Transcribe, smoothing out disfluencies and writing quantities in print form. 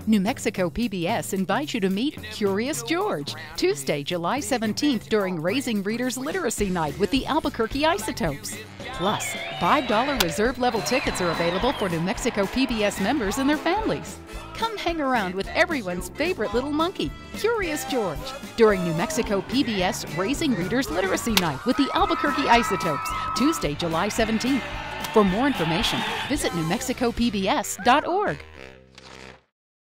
New Mexico PBS invites you to meet Curious George, Tuesday, July 17th during Raising Readers Literacy Night with the Albuquerque Isotopes. Plus, $5 reserve level tickets are available for New Mexico PBS members and their families. Come hang around with everyone's favorite little monkey, Curious George, during New Mexico PBS Raising Readers Literacy Night with the Albuquerque Isotopes, Tuesday, July 17th. For more information, visit newmexicopbs.org.